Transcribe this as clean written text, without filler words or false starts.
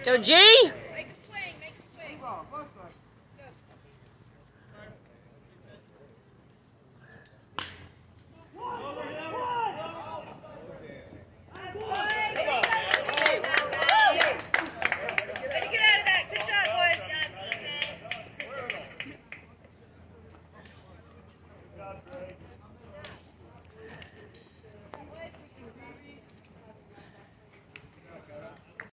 Go, G! Make it swing, make it swing. Good job, boys.